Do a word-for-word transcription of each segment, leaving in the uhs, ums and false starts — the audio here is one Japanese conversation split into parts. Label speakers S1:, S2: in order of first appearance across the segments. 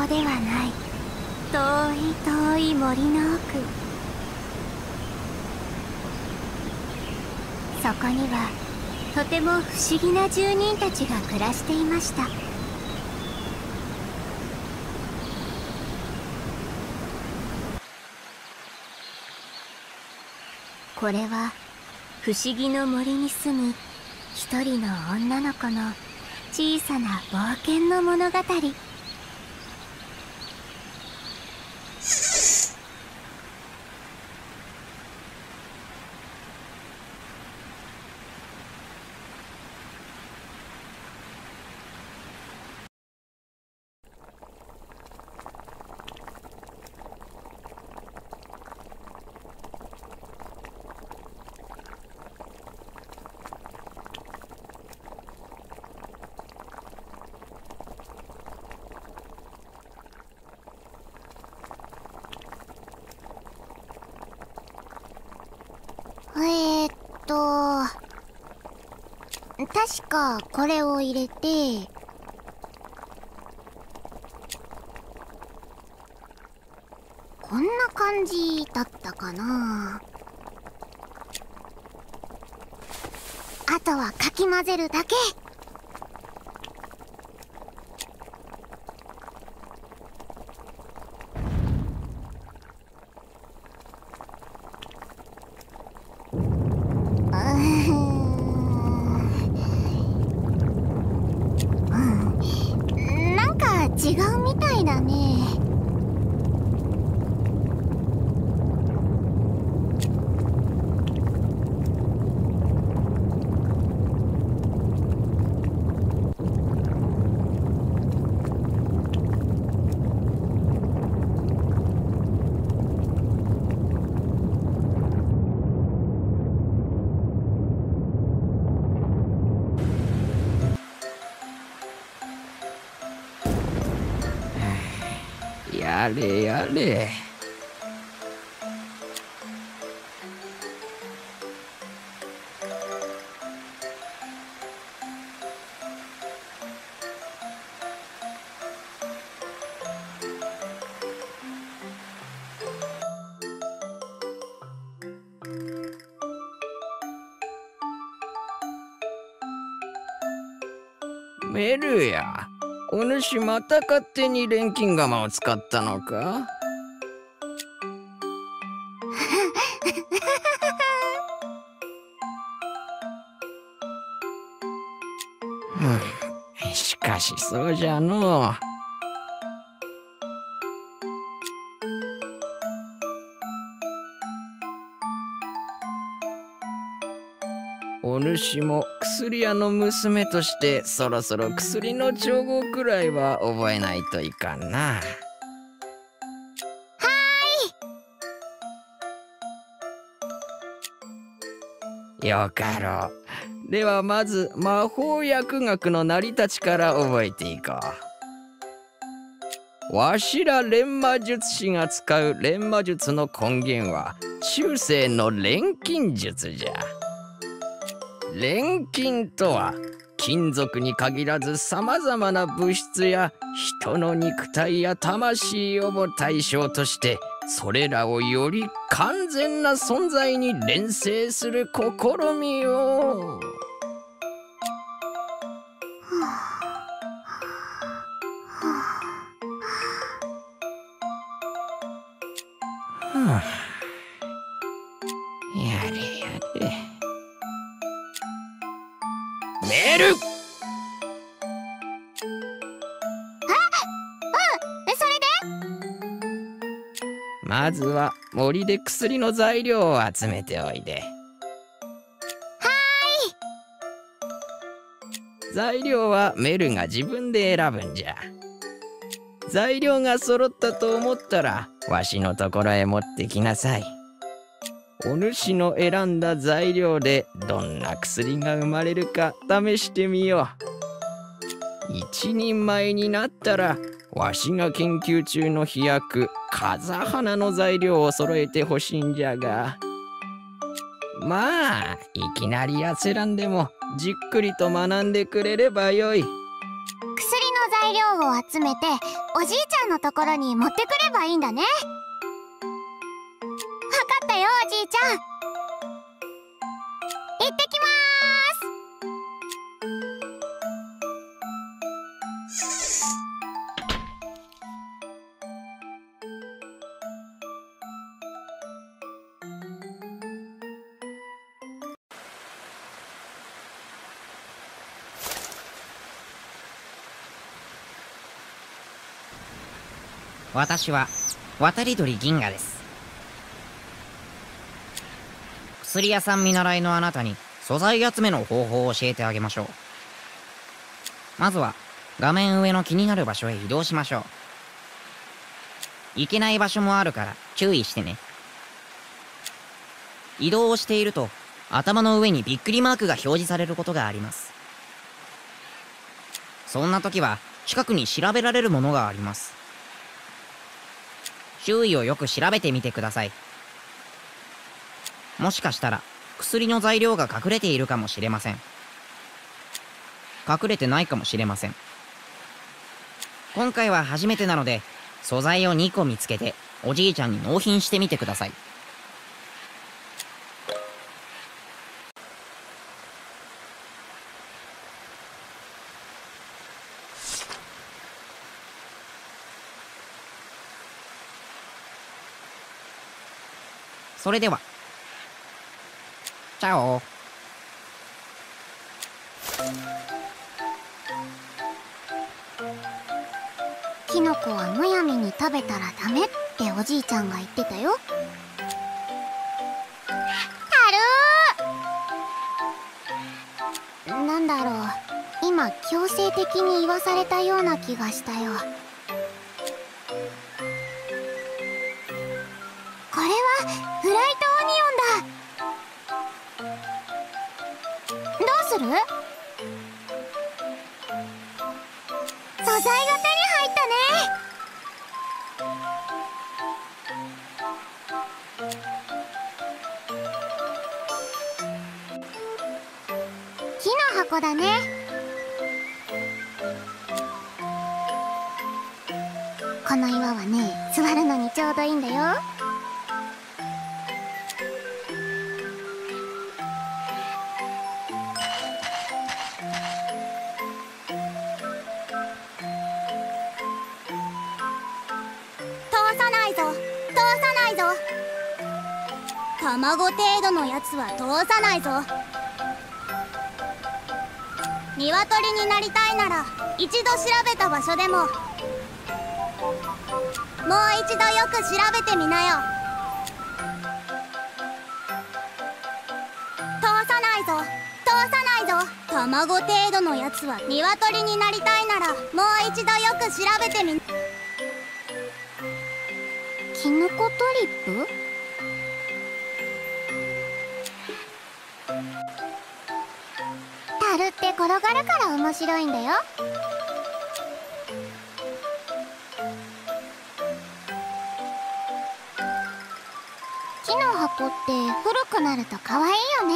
S1: こではない。遠い遠い森の奥、そこにはとても不思議な住人たちが暮らしていました。これは不思議の森に住む一人の女の子の小さな冒険の物語。えーっと確かこれを入れて、こんな感じだったかな。あとはかき混ぜるだけ。違うみたいだね。
S2: やれやれ。メルや、お主また勝手に錬金釜を使ったのか？しかしそうじゃのう。お主も薬屋の娘としてそろそろ薬の調合くらいは覚えないといかんな。はーい。よかろう。ではまず魔法薬学の成り立ちから覚えていこう。わしら錬魔術師が使う錬魔術の根源は中世の錬金術じゃ。錬金とは金属に限らずさまざまな物質や人の肉体や魂をも対象としてそれらをより完全な存在に錬成する試みを。はあ、やれやれ。メル。まずは森で薬の材料を集めておいで。はーい。材料はメルが自分で選ぶんじゃ。材料が揃ったと思ったらわしのところへ持ってきなさい。お主の選んだ材料でどんな薬が生まれるか試してみよう。一人前になったらわしが研究中の飛躍風花の材料を揃えてほしいんじゃが、まあいきなり焦らんでもじっくりと学んでくれればよい。
S1: 薬の材料を集めておじいちゃんのところに持ってくればいいんだね。わかったよ、おじいちゃん。行ってきまーす。
S3: 私は渡り鳥銀河です。薬屋さん見習いのあなたに素材集めの方法を教えてあげましょう。まずは画面上の気になる場所へ移動しましょう。行けない場所もあるから注意してね。移動をしていると頭の上にびっくりマークが表示されることがあります。そんな時は近くに調べられるものがあります。周囲をよく調べてみてください。もしかしたら薬の材料が隠れているかもしれません。隠れてないかもしれません。今回は初めてなので素材をにこ見つけておじいちゃんに納品してみてください。それではチャオ。
S1: キノコはむやみに食べたらダメっておじいちゃんが言ってたよ。たるー、なんだろう、今強制的に言わされたような気がしたよ。これはフライトオニオンだ。どうする？素材が手に入ったね。木の箱だね。この岩はね、座るのにちょうどいいんだよ。
S4: 卵程度のやつは通さないぞ。鶏になりたいなら一度調べた場所でももう一度よく調べてみなよ。通さないぞ、通さないぞ。卵程度のやつは鶏になりたいならもう一度よく調べてみ。
S1: キノコトリップ？樽って転がるから面白いんだよ。木の箱って古くなると可愛いよね。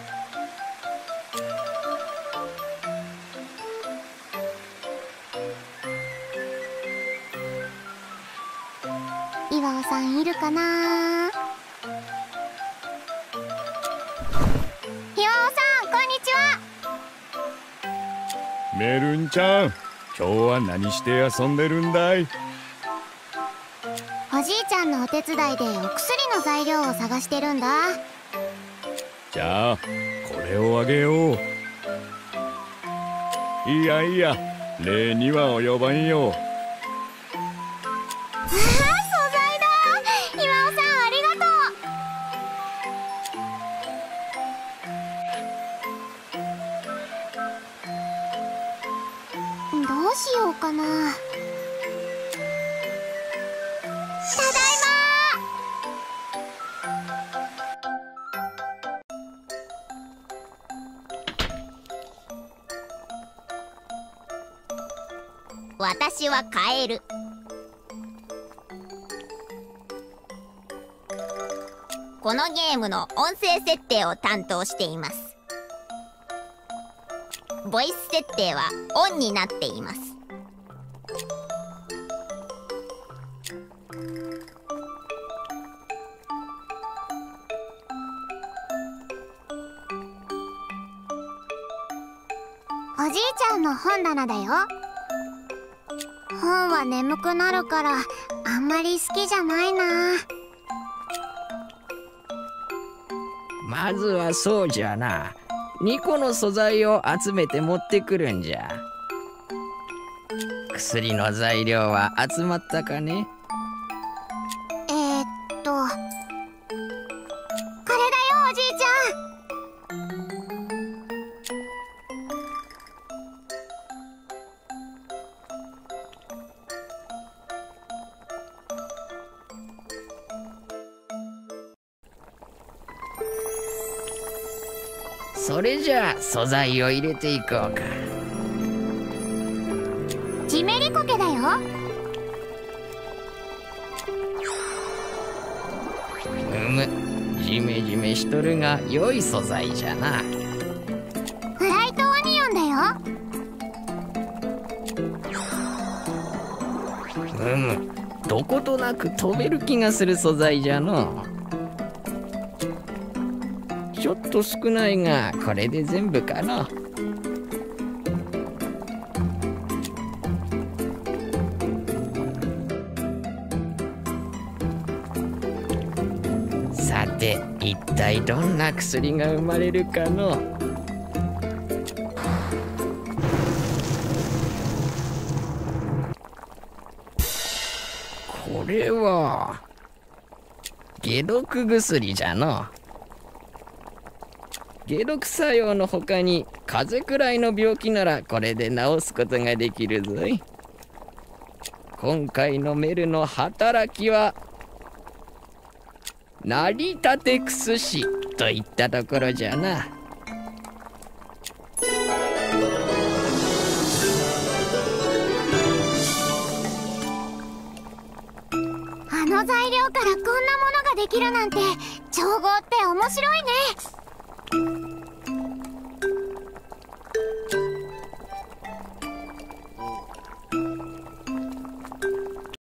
S1: 岩尾さんいるかな？
S5: メルンちゃん、今日は何して遊んでるんだい？
S1: おじいちゃんのお手伝いでお薬の材料を探してるんだ。
S5: じゃあこれをあげよう。いやいや、礼には及ばんよ。
S1: ああ、素材だ。岩尾さんありがとう。どうしようかな。ただい
S4: ま。私はカエル。このゲームの音声設定を担当しています。ボイス設定はオンになっています。 おじいちゃんの本棚だよ。本は眠くなるからあんまり好きじゃないな。
S2: まずはそうじゃな。にこの素材を集めて持ってくるんじゃ。薬の材料は集まったかね？
S4: えー、っとこれだよ、おじいち
S2: ゃん。それじゃあ素材を入れていこうか。
S4: ジメリコケだよ。
S2: うむ、ジメジメしとるが良い素材じゃな。
S4: フライトオニオンだよ。
S2: うむ、どことなく飛べる気がする素材じゃの。ちょっと少ないがこれで全部かな。さて一体どんな薬が生まれるかの。これは解毒薬じゃの。解毒作用のほかに風邪くらいの病気ならこれで治すことができるぞい。今回のメルの働きは成り立て薬といったところじゃな。
S4: あの材料からこんなものができるなんて、調合って面白いね。